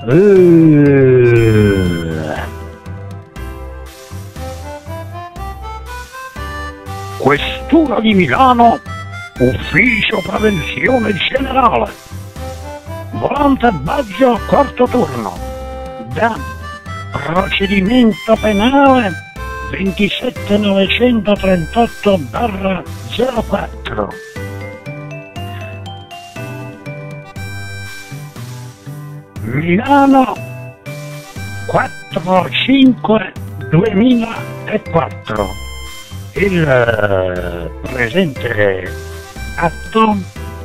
Questura di Milano, ufficio prevenzione generale, volante Baggio, quarto turno, da procedimento penale 27938/04. Milano 4/5/2004. Il presente atto,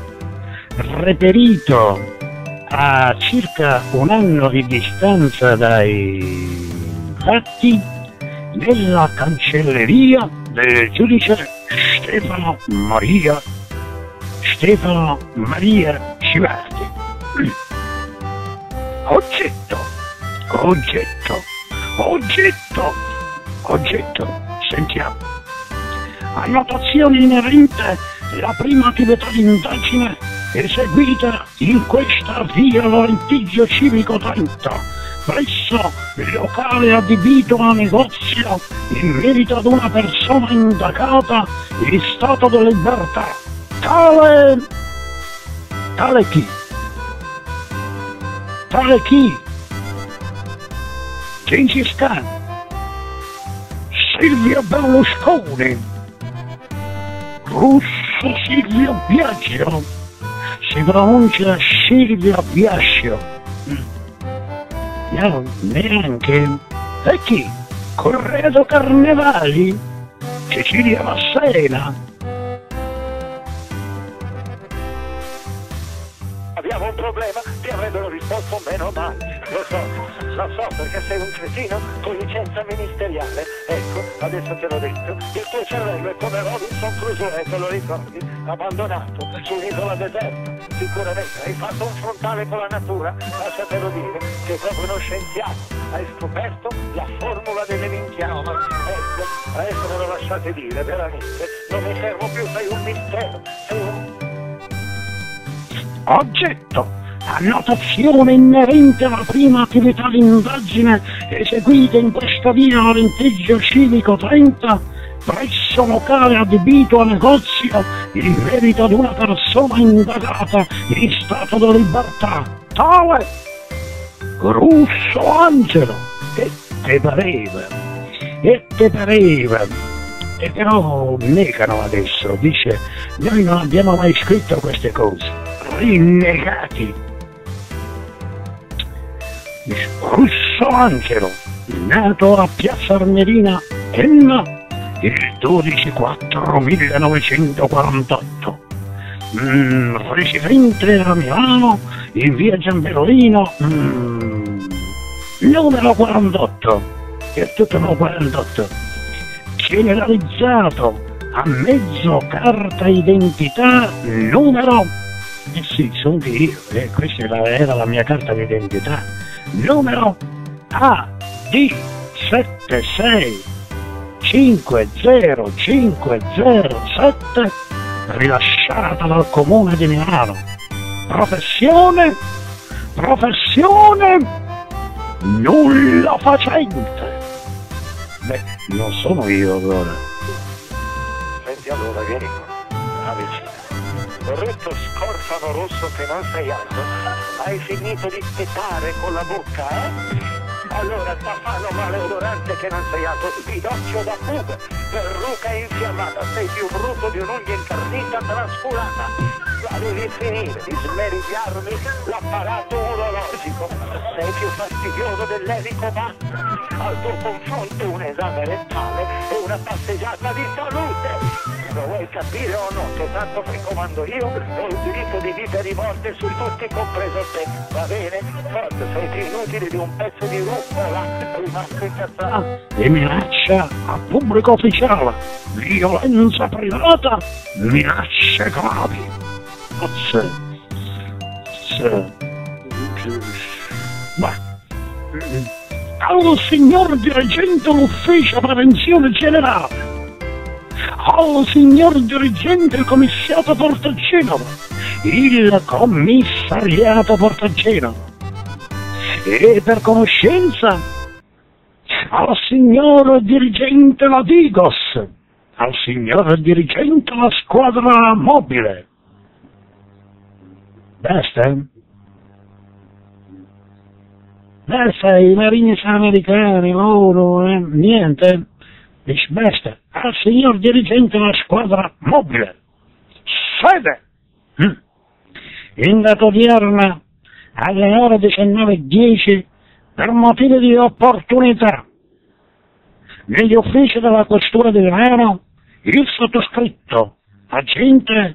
reperito a circa un anno di distanza dai fatti, nella cancelleria del giudice Stefano Maria Civardi. Oggetto, sentiamo. Annotazione inerente la prima attività di indagine eseguita in questa via Lorentiggio Civico 30, presso il locale adibito a negozio in merito ad una persona indagata in stato di libertà. Tale chi? Gengis Khan, Silvio Berlusconi, Russo Silvio Biagio, si pronuncia Silvio Biascio, neanche. E chi? Corredo Carnevali, Cecilia Massena. Abbiamo un problema, ti avrebbero risposto meno male. Lo so perché sei un cretino con licenza ministeriale. Ecco, adesso te l'ho detto, il tuo cervello è come Robinson Crusoe, te lo ricordi? Abbandonato su un'isola deserta. Sicuramente hai fatto un frontale con la natura, lasciatelo dire, sei proprio uno scienziato. Hai scoperto la formula dell'eminchiamo. Ecco, adesso me lo lasciate dire, veramente. Non mi fermo più, sei un mistero, sei un... Oggetto, annotazione inerente alla prima attività di indagine eseguita in questa via Lorentiggio Civico 30, presso locale adibito a negozio in merito ad una persona indagata in stato di libertà. Tale Russo Angelo. E te pareva. E però negano adesso, dice, noi non abbiamo mai scritto queste cose. Rinnegati. Russo Angelo, nato a Piazza Armerina, Enna, il 12/4/1948, residente a Milano, in via Giambellino, numero 48, è tutto no 48, generalizzato a mezzo carta identità numero... sì, sono io, questa era la mia carta d'identità. Numero AD7650507, rilasciata dal Comune di Milano. Professione nulla facente. Beh, non sono io allora. Senti allora, vieni qua, vicino. Corretto Scorfano Rosso che non sei alto, hai finito di petare con la bocca, Allora Tafano maleodorante che non sei alto, spidocchio da fuga, perruca infiammata, sei più brutto di un'unghia incarnita trascurata. La devi finire di smeridiarmi l'apparato urologico, sei più fastidioso dell'elicobac. Al tuo confronto un esame rettale e una passeggiata di salute. Lo vuoi capire o no? Che tanto che comando io ho il diritto di vita e di morte su tutti, compreso te. Va bene? Forse sei più inutile di un pezzo di rucola rimasto incazzato. E minaccia a pubblico ufficiale, violenza privata, minacce gravi. Al signor dirigente dell'ufficio prevenzione generale, al signor dirigente commissario Porto Genova, il commissariato Porto Genova, E per conoscenza al signor dirigente la Digos, al signor dirigente la squadra mobile. Basta? Basta, i marini americani, loro, niente. Dice basta, al signor dirigente la squadra mobile. Sede! In data odierna, alle ore 19:10, per motivi di opportunità, negli uffici della questura di Milano, il sottoscritto, agente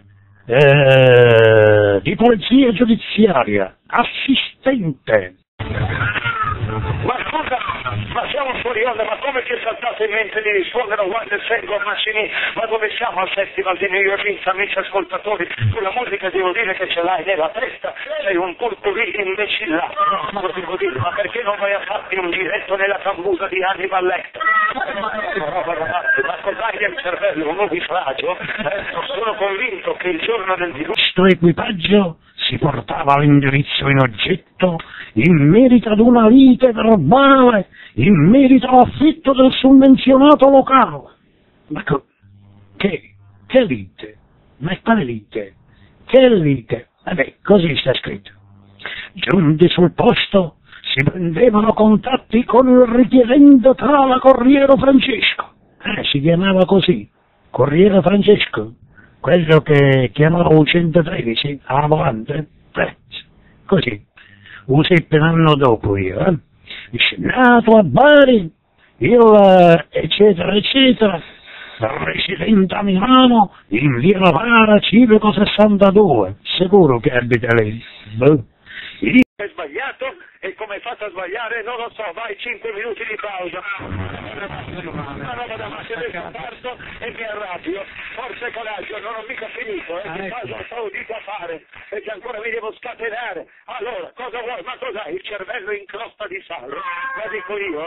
di polizia giudiziaria, assistente. Ma scusa, ma siamo fuori onda, ma come ti è saltato in mente di rispondere a Walter Sengo Mancini? Ma dove siamo al Festival di New Orleans, amici ascoltatori? Sulla musica devo dire che ce l'hai nella testa, sei un purpurì imbecillato, no, lo devo dire, ma perché non vai a farti un diretto nella cambusa di Hannibal Lecter? Ma cos'hai nel cervello, un nubifragio? Sono convinto che il giorno del diluvio... Questo equipaggio si portava all'indirizzo in oggetto in merito ad una lite verbale, in merito all'affitto del summenzionato locale. Ma che lite? Ma quale lite? Che lite? Vabbè, così sta scritto. Giunti sul posto, si prendevano contatti con il richiedente tale Corriere Francesco. Si chiamava così, Corriere Francesco. Quello che chiamavo 113, alla volante, così, un 7 anno dopo io, dice, nato a Bari, il eccetera eccetera, residente a Milano, in via Novara, Civico 62, sicuro che abita lei. È sbagliato e come hai fatto a sbagliare non lo so, vai 5 minuti di pausa. Una roba da macchina del comparto e mi arrabbio. Forza e coraggio, non ho mica finito, che cosa sto udito a fare? Perché ancora mi devo scatenare. Allora, cosa vuoi? Ma cos'hai? Il cervello in crosta di sale? La dico io.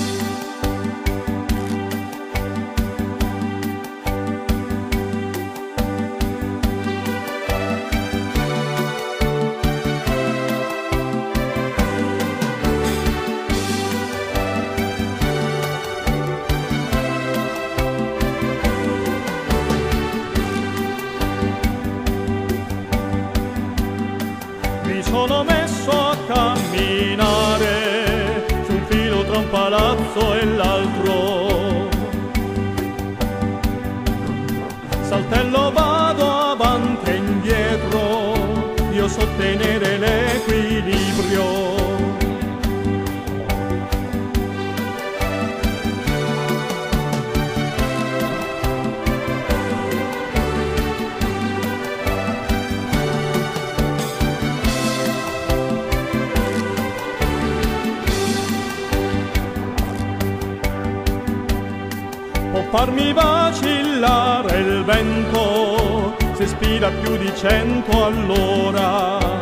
Sono messo a camminare sul filo tra un palazzo e l'altro. Saltello, vado avanti e indietro, io so tenere l'equilibrio. Può farmi vacillare il vento, se spira più di 100 all'ora.